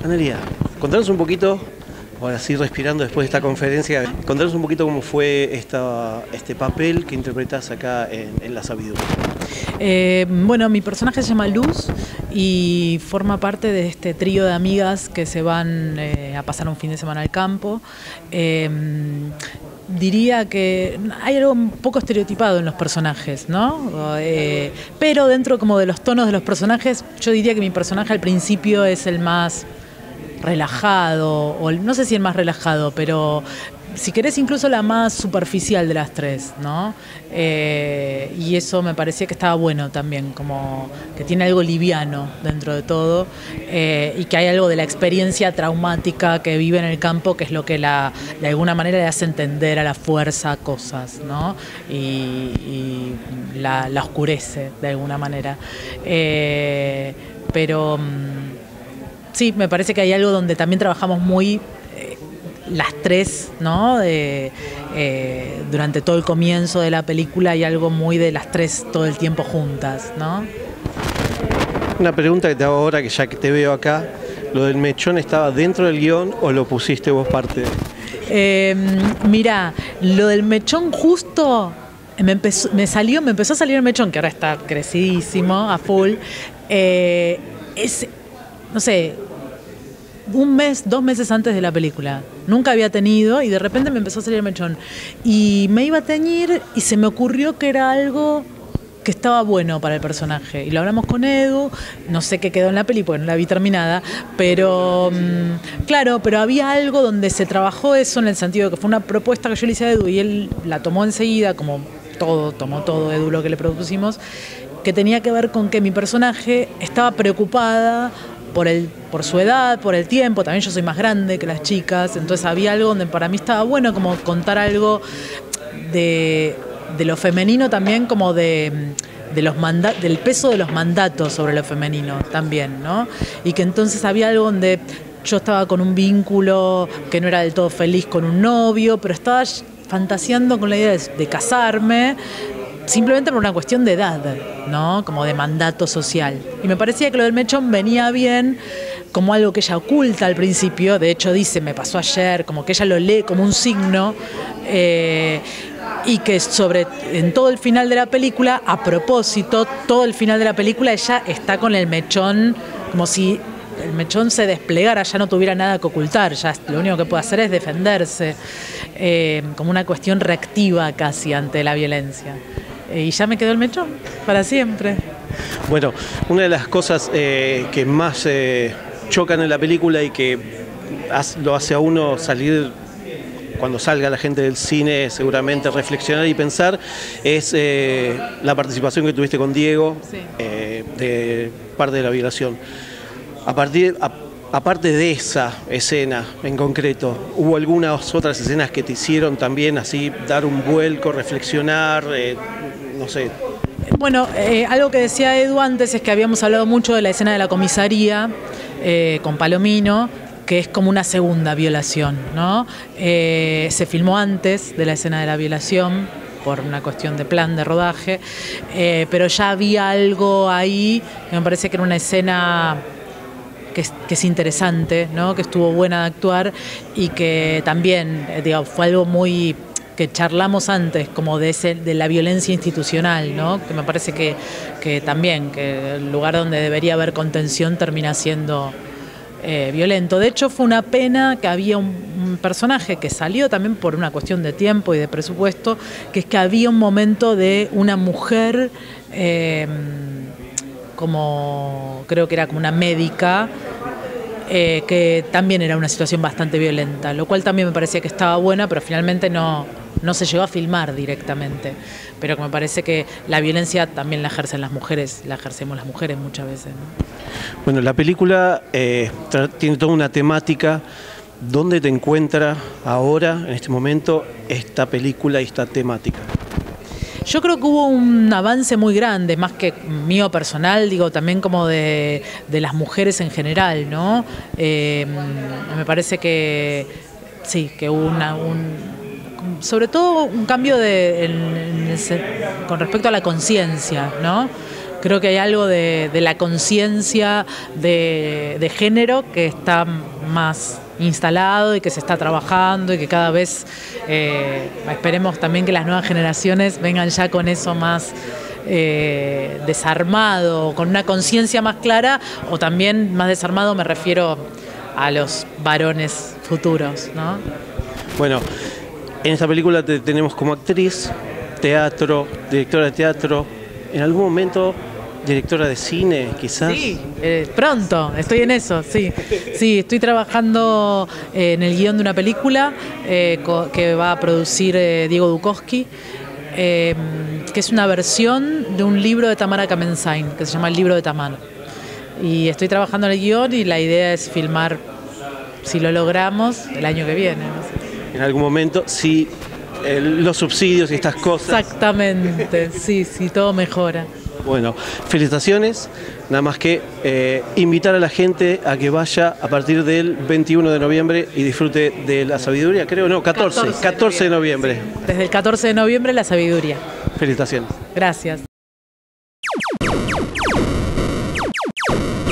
Analia, contanos un poquito, ahora sí respirando después de esta conferencia, contanos un poquito cómo fue este papel que interpretás acá en La Sabiduría. Bueno, mi personaje se llama Luz y forma parte de este trío de amigas que se van a pasar un fin de semana al campo. Diría que hay algo un poco estereotipado en los personajes, ¿no? Pero dentro como de los tonos de los personajes, yo diría que mi personaje al principio es el más relajado, o no sé si el más relajado, pero si querés incluso la más superficial de las tres, ¿no? Y eso me parecía que estaba bueno también, como que tiene algo liviano dentro de todo, y que hay algo de la experiencia traumática que vive en el campo, que es lo que de alguna manera le hace entender a la fuerza cosas, ¿no? Y la oscurece de alguna manera. Pero sí, me parece que hay algo donde también trabajamos muy las tres, ¿no? Durante todo el comienzo de la película hay algo muy de las tres todo el tiempo juntas, ¿no? Una pregunta que te hago ahora, que ya que te veo acá, ¿lo del mechón estaba dentro del guión o lo pusiste vos parte? Mirá, lo del mechón justo me empezó a salir el mechón, que ahora está crecidísimo, a full. No sé, 1 mes, 2 meses antes de la película. Nunca había tenido y de repente me empezó a salir el mechón. Y me iba a teñir y se me ocurrió que era algo que estaba bueno para el personaje. Y lo hablamos con Edu, no sé qué quedó en la peli porque no la vi terminada, pero claro, pero había algo donde se trabajó eso en el sentido de que fue una propuesta que yo le hice a Edu y él la tomó enseguida, como tomó todo Edu lo que le propusimos, que tenía que ver con que mi personaje estaba preocupada por su edad, por el tiempo, también yo soy más grande que las chicas, entonces había algo donde para mí estaba bueno como contar algo de lo femenino también, como del peso de los mandatos sobre lo femenino también, ¿no? Y que entonces había algo donde yo estaba con un vínculo que no era del todo feliz con un novio, pero estaba fantaseando con la idea de casarme, simplemente por una cuestión de edad, ¿no? Como de mandato social. Y me parecía que lo del mechón venía bien como algo que ella oculta al principio, de hecho dice, me pasó ayer, como que ella lo lee como un signo, y que en todo el final de la película, a propósito, todo el final de la película ella está con el mechón, como si el mechón se desplegara, ya no tuviera nada que ocultar, ya lo único que puede hacer es defenderse, como una cuestión reactiva casi ante la violencia. Y ya me quedó el mechón para siempre. Bueno, una de las cosas que más chocan en la película y que lo hace a uno salir, cuando salga la gente del cine, seguramente reflexionar y pensar, es la participación que tuviste con Diego, sí, de parte de la violación. Aparte de esa escena en concreto, ¿hubo algunas otras escenas que te hicieron también así dar un vuelco, reflexionar, no sé? Bueno, algo que decía Edu antes es que habíamos hablado mucho de la escena de la comisaría con Palomino, que es como una segunda violación, ¿no? Se filmó antes de la escena de la violación por una cuestión de plan de rodaje, pero ya había algo ahí que me parece que era una escena que es interesante, ¿no? Que estuvo buena de actuar y que también, fue algo muy que charlamos antes, como de la violencia institucional, ¿no? Que me parece que también, que el lugar donde debería haber contención termina siendo violento. De hecho, fue una pena que había un personaje que salió también por una cuestión de tiempo y de presupuesto, que es que había un momento de una mujer, como creo que era como una médica, que también era una situación bastante violenta, lo cual también me parecía que estaba buena, pero finalmente no se llegó a filmar directamente, pero que me parece que la violencia también la ejercen las mujeres, la ejercemos las mujeres muchas veces, ¿no? Bueno, la película tiene toda una temática. ¿Dónde te encuentra ahora, en este momento, esta película y esta temática? Yo creo que hubo un avance muy grande, más que mío personal, digo, también como de las mujeres en general, ¿no? Me parece que sí, que hubo sobre todo un cambio con respecto a la conciencia, ¿no? Creo que hay algo de la conciencia de género que está más instalado y que se está trabajando y que cada vez esperemos también que las nuevas generaciones vengan ya con eso más desarmado, con una conciencia más clara, o también más desarmado me refiero a los varones futuros, ¿no? Bueno, en esta película te tenemos como actriz, teatro, directora de teatro, en algún momento directora de cine, quizás. Sí, pronto, estoy en eso, sí. Sí, estoy trabajando en el guión de una película que va a producir Diego Dukowski, que es una versión de un libro de Tamara Kamensain, que se llama El libro de Tamara. Y estoy trabajando en el guión y la idea es filmar, si lo logramos, el año que viene. No sé. En algún momento, si los subsidios y estas cosas. Exactamente, sí, todo mejora. Bueno, felicitaciones, nada más que invitar a la gente a que vaya a partir del 21 de noviembre y disfrute de La Sabiduría, creo, no, 14 de noviembre. Sí. Desde el 14 de noviembre, La Sabiduría. Felicitaciones. Gracias.